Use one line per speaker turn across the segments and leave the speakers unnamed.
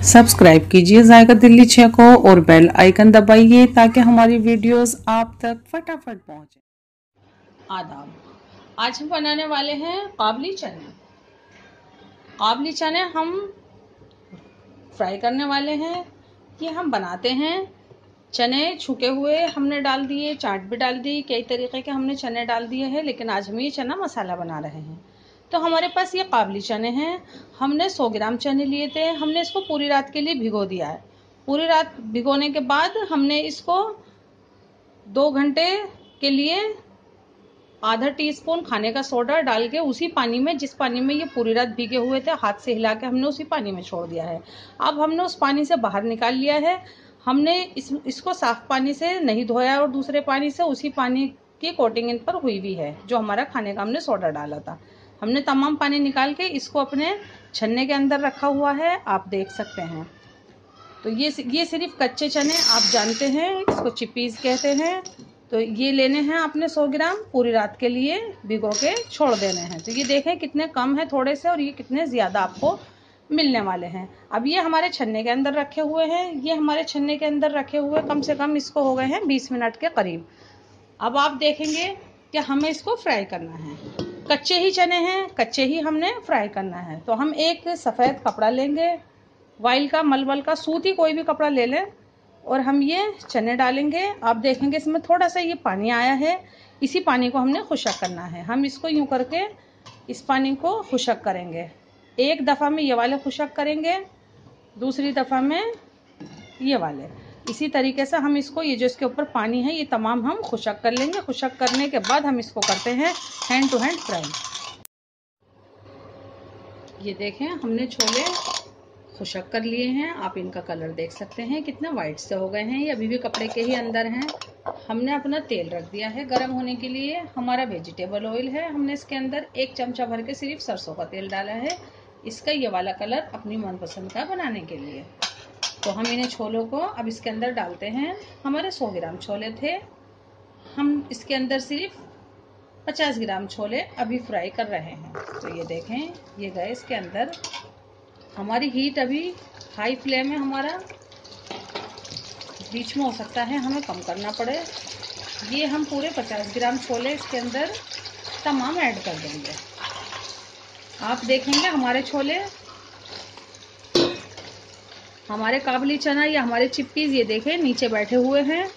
Subscribe कीजिए जायका दिल्ली 6 को और बेल आइकन दबाइए ताकि हमारी वीडियोस आप तक फटाफट पहुंचे।
आदाब। आज हम बनाने वाले हैं काबली चने। काबली चने हम फ्राई करने वाले हैं। ये हम बनाते हैं, चने छुके हुए हमने डाल दिए, चाट भी डाल दी, कई तरीके के हमने चने डाल दिए हैं, लेकिन आज हम ये चना मसाला बना रहे हैं। तो हमारे पास ये काबली चने हैं। हमने 100 ग्राम चने लिए थे। हमने इसको पूरी रात के लिए भिगो दिया है। पूरी रात भिगोने के बाद हमने इसको 2 घंटे के लिए आधा टीस्पून खाने का सोडा डाल के उसी पानी में, जिस पानी में ये पूरी रात भीगे हुए थे, हाथ से हिला के हमने उसी पानी में छोड़ दिया है। अब हमने उस पानी से बाहर निकाल लिया है। हमने इसको साफ पानी से नहीं धोया और दूसरे पानी से, उसी पानी की कोटिंग इन पर हुई भी है जो हमारा खाने का हमने सोडा डाला था। हमने तमाम पानी निकाल के इसको अपने छन्ने के अंदर रखा हुआ है, आप देख सकते हैं। तो ये सिर्फ कच्चे चने, आप जानते हैं इसको चिप्पीज कहते हैं। तो ये लेने हैं आपने 100 ग्राम, पूरी रात के लिए भिगो के छोड़ देने हैं। तो ये देखें कितने कम है थोड़े से, और ये कितने ज़्यादा आपको मिलने वाले हैं। अब ये हमारे छन्ने के अंदर रखे हुए हैं। ये हमारे छन्ने के अंदर रखे हुए कम से कम इसको हो गए हैं 20 मिनट के करीब। अब आप देखेंगे कि हमें इसको फ्राई करना है। कच्चे ही चने हैं, कच्चे ही हमने फ्राई करना है। तो हम एक सफ़ेद कपड़ा लेंगे, वाइल का, मलमल का, सूती कोई भी कपड़ा ले लें, और हम ये चने डालेंगे। आप देखेंगे इसमें थोड़ा सा ये पानी आया है। इसी पानी को हमने खुशक करना है। हम इसको यूं करके इस पानी को खुशक करेंगे। एक दफ़ा में ये वाले खुशक करेंगे, दूसरी दफ़ा में ये वाले। इसी तरीके से हम इसको, ये जो इसके ऊपर पानी है, ये तमाम हम खुशक कर लेंगे। खुशक करने के बाद हम इसको करते हैं हैंड टू हैंड फ्राई। ये देखें हमने छोले खुशक कर लिए हैं। आप इनका कलर देख सकते हैं कितना वाइट से हो गए हैं। ये अभी भी कपड़े के ही अंदर हैं। हमने अपना तेल रख दिया है गर्म होने के लिए। हमारा वेजिटेबल ऑयल है। हमने इसके अंदर 1 चमचा भर के सिर्फ सरसों का तेल डाला है। इसका ये वाला कलर अपनी मनपसंद का बनाने के लिए। तो हम इन्हें छोलों को अब इसके अंदर डालते हैं। हमारे 100 ग्राम छोले थे, हम इसके अंदर सिर्फ 50 ग्राम छोले अभी फ्राई कर रहे हैं। तो ये देखें ये गए इसके अंदर। हमारी हीट अभी हाई फ्लेम है, हमारा बीच में हो सकता है हमें कम करना पड़े। ये हम पूरे 50 ग्राम छोले इसके अंदर तमाम ऐड कर देंगे। आप देखेंगे हमारे छोले, हमारे काबली चना या हमारे चिप्पीज, ये देखें नीचे बैठे हुए हैं।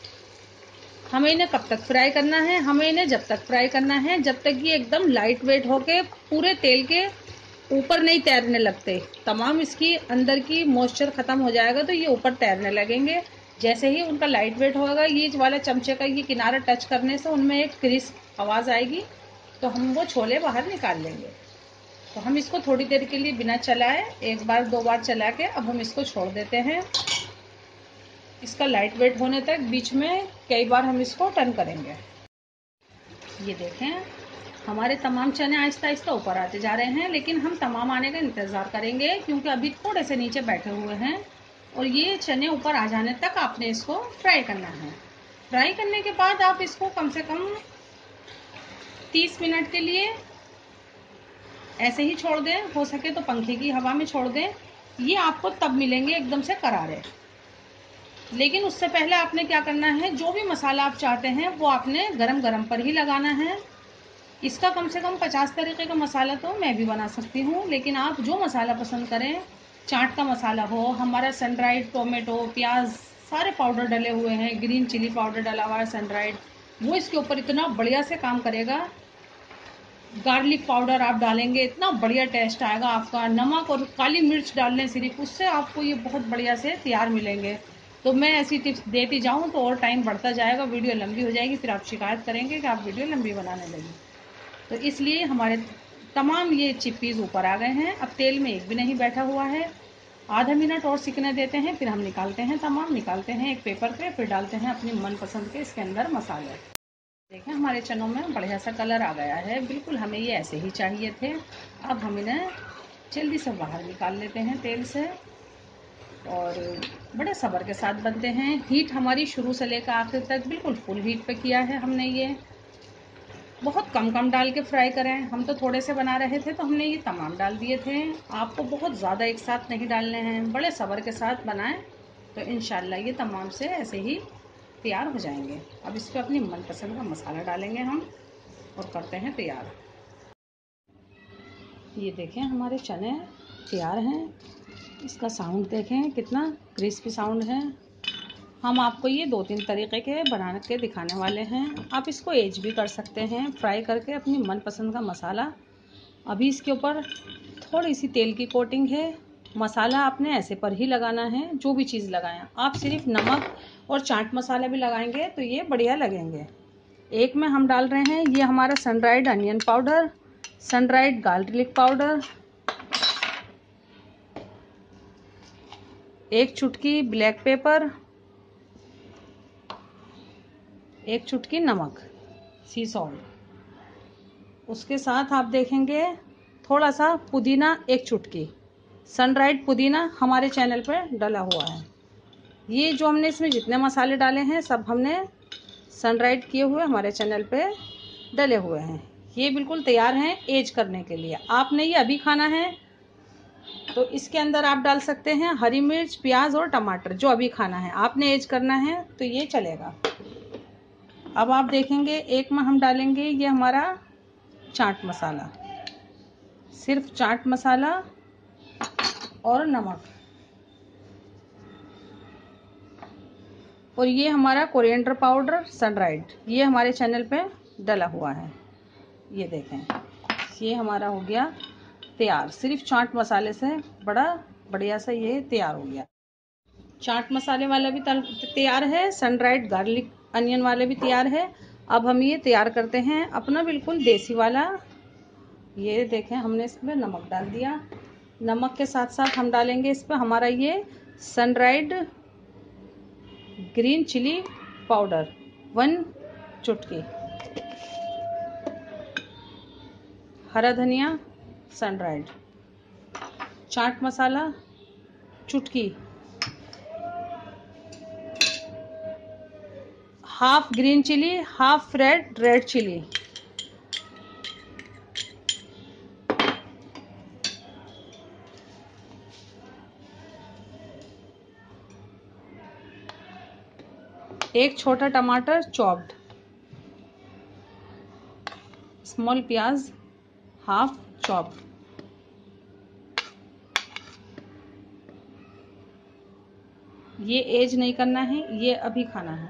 हमें इन्हें कब तक फ्राई करना है? हमें इन्हें जब तक फ्राई करना है जब तक ये एकदम लाइट वेट होके पूरे तेल के ऊपर नहीं तैरने लगते। तमाम इसकी अंदर की मॉइस्चर खत्म हो जाएगा तो ये ऊपर तैरने लगेंगे। जैसे ही उनका लाइट वेट होगा, ये वाला चमचे का ये किनारा टच करने से उनमें एक क्रिस्प आवाज आएगी, तो हम वो छोले बाहर निकाल लेंगे। तो हम इसको थोड़ी देर के लिए बिना चलाए, 1 बार 2 बार चला के अब हम इसको छोड़ देते हैं। इसका लाइट वेट होने तक बीच में कई बार हम इसको टर्न करेंगे। ये देखें हमारे तमाम चने आहिस्ता आहिस्ता ऊपर आते जा रहे हैं, लेकिन हम तमाम आने का इंतज़ार करेंगे क्योंकि अभी थोड़े से नीचे बैठे हुए हैं। और ये चने ऊपर आ जाने तक आपने इसको फ्राई करना है। फ्राई करने के बाद आप इसको कम से कम 30 मिनट के लिए ऐसे ही छोड़ दें, हो सके तो पंखे की हवा में छोड़ दें। ये आपको तब मिलेंगे एकदम से करारे। लेकिन उससे पहले आपने क्या करना है, जो भी मसाला आप चाहते हैं वो आपने गरम गरम पर ही लगाना है। इसका कम से कम 50 तरीके का मसाला तो मैं भी बना सकती हूँ, लेकिन आप जो मसाला पसंद करें, चाट का मसाला हो, हमारा सनड्राइड टोमेटो, प्याज, सारे पाउडर डले हुए हैं, ग्रीन चिली पाउडर डला हुआ है सनड्राइड, वो इसके ऊपर इतना बढ़िया से काम करेगा। गार्लिक पाउडर आप डालेंगे, इतना बढ़िया टेस्ट आएगा आपका। नमक और काली मिर्च डाल लें सिर्फ, उससे आपको ये बहुत बढ़िया से तैयार मिलेंगे। तो मैं ऐसी टिप्स देती जाऊँ तो और टाइम बढ़ता जाएगा, वीडियो लंबी हो जाएगी, फिर आप शिकायत करेंगे कि आप वीडियो लंबी बनाने लगी। तो इसलिए हमारे तमाम ये चिप्पीज ऊपर आ गए हैं। अब तेल में एक भी नहीं बैठा हुआ है। आधा मिनट और सिकने देते हैं, फिर हम निकालते हैं, तमाम निकालते हैं एक पेपर पे, फिर डालते हैं अपनी मनपसंद के इसके अंदर मसाले। देखें हमारे चनों में बढ़िया सा कलर आ गया है, बिल्कुल हमें ये ऐसे ही चाहिए थे। अब हम इन्हें जल्दी से बाहर निकाल लेते हैं तेल से, और बड़े सब्र के साथ बनते हैं। हीट हमारी शुरू से लेकर आखिर तक बिल्कुल फुल हीट पे किया है हमने। बहुत कम कम डाल के फ्राई करें। हम तो थोड़े से बना रहे थे तो हमने ये तमाम डाल दिए थे। आपको बहुत ज़्यादा एक साथ नहीं डालने हैं, बड़े सब्र के साथ बनाएं तो इंशाल्लाह ये तमाम से ऐसे ही तैयार हो जाएंगे। अब इस पर अपनी मनपसंद का मसाला डालेंगे हम और करते हैं तैयार। ये देखें हमारे चने तैयार हैं। इसका साउंड देखें कितना क्रिस्पी साउंड है। हम आपको ये 2-3 तरीके के बना के दिखाने वाले हैं। आप इसको एज भी कर सकते हैं फ्राई करके अपनी मनपसंद का मसाला। अभी इसके ऊपर थोड़ी सी तेल की कोटिंग है। मसाला आपने ऐसे पर ही लगाना है, जो भी चीज़ लगाएं। आप सिर्फ नमक और चाट मसाला भी लगाएंगे तो ये बढ़िया लगेंगे। एक में हम डाल रहे हैं ये हमारा sun dried onion powder, sun dried garlic powder, 1 चुटकी ब्लैक पेपर, 1 चुटकी नमक, सी सॉल्ट। उसके साथ आप देखेंगे थोड़ा सा पुदीना, 1 चुटकी सन ड्राइड पुदीना हमारे चैनल पर डला हुआ है। ये जो हमने इसमें जितने मसाले डाले हैं सब हमने सन ड्राइड किए हुए हमारे चैनल पे डले हुए हैं। ये बिल्कुल तैयार हैं एज करने के लिए। आपने ये अभी खाना है तो इसके अंदर आप डाल सकते हैं हरी मिर्च, प्याज और टमाटर, जो अभी खाना है। आपने एज करना है तो ये चलेगा। अब आप देखेंगे एक में हम डालेंगे ये हमारा चाट मसाला, सिर्फ चाट मसाला और नमक, और ये हमारा कोरिएंडर पाउडर सन ड्राइड, ये हमारे चैनल पे डला हुआ है। ये देखें ये हमारा हो गया तैयार। सिर्फ चाट मसाले से बड़ा बढ़िया सा ये तैयार हो गया। चाट मसाले वाला भी तैयार है, सन ड्राइड गार्लिक अनियन वाले भी तैयार है। अब हम ये तैयार करते हैं अपना बिल्कुल देसी वाला। ये देखें हमने इसमें नमक डाल दिया। नमक के साथ साथ हम डालेंगे इस पर हमारा ये sun dried green chili powder 1 चुटकी, हरा धनिया सन ड्राइड, चाट मसाला चुटकी, half green chili, half red chili, एक छोटा टमाटर चॉप्ड, स्मॉल प्याज हाफ चॉप्ड। ये एज नहीं करना है, ये अभी खाना है।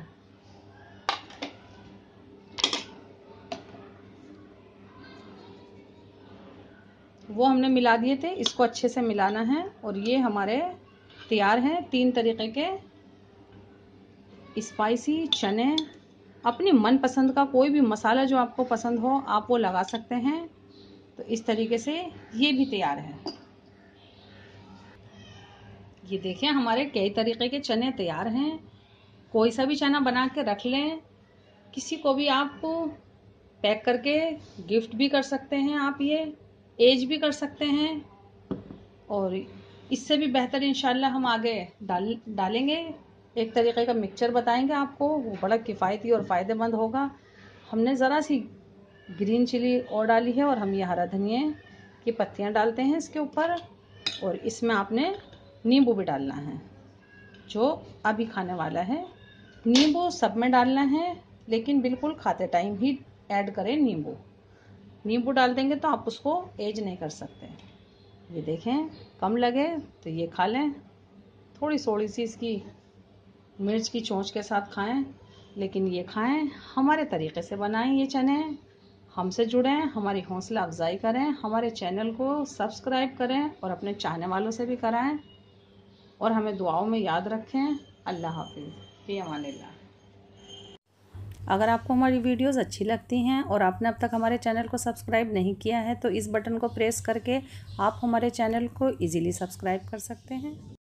वो हमने मिला दिए थे, इसको अच्छे से मिलाना है और ये हमारे तैयार हैं 3 तरीके के स्पाइसी चने। अपनी मनपसंद का कोई भी मसाला जो आपको पसंद हो आप वो लगा सकते हैं। तो इस तरीके से ये भी तैयार है। ये देखिए हमारे कई तरीके के चने तैयार हैं। कोई सा भी चना बना के रख लें, किसी को भी आप पैक करके गिफ्ट भी कर सकते हैं। आप ये एज भी कर सकते हैं और इससे भी बेहतर इंशाल्लाह हम आगे डालेंगे। एक तरीके का मिक्सचर बताएंगे आपको, वो बड़ा किफ़ायती और फ़ायदेमंद होगा। हमने ज़रा सी ग्रीन चिली और डाली है और हम ये हरा धनिया की पत्तियां डालते हैं इसके ऊपर, और इसमें आपने नींबू भी डालना है जो अभी खाने वाला है। नींबू सब में डालना है लेकिन बिल्कुल खाते टाइम ही ऐड करें नींबू। नींबू डाल देंगे तो आप उसको एज नहीं कर सकते। ये देखें कम लगे तो ये खा लें, थोड़ी सी इसकी मिर्च की चोंच के साथ खाएं, लेकिन ये खाएं हमारे तरीके से बनाएं। ये चने हमसे जुड़ें, हमारी हौसला अफजाई करें, हमारे चैनल को सब्सक्राइब करें और अपने चाहने वालों से भी कराएं और हमें दुआओं में याद रखें। अल्लाह हाफिज़, फी अमानिल्लाह। अगर आपको हमारी वीडियोस अच्छी लगती हैं और आपने अब तक हमारे चैनल को सब्सक्राइब नहीं किया है तो इस बटन को प्रेस करके आप हमारे चैनल को इजीली सब्सक्राइब कर सकते हैं।